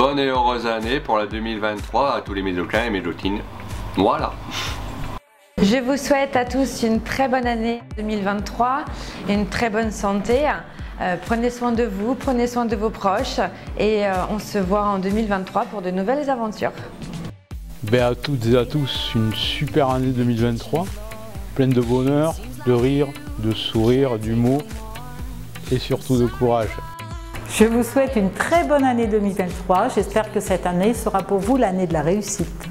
bonne et heureuse année pour la 2023 à tous les Médocains et Médotines. Voilà. Je vous souhaite à tous une très bonne année 2023 et une très bonne santé. Prenez soin de vous, prenez soin de vos proches et on se voit en 2023 pour de nouvelles aventures. À toutes et à tous, une super année 2023, pleine de bonheur, de rire, de sourire, d'humour et surtout de courage. Je vous souhaite une très bonne année 2023. J'espère que cette année sera pour vous l'année de la réussite.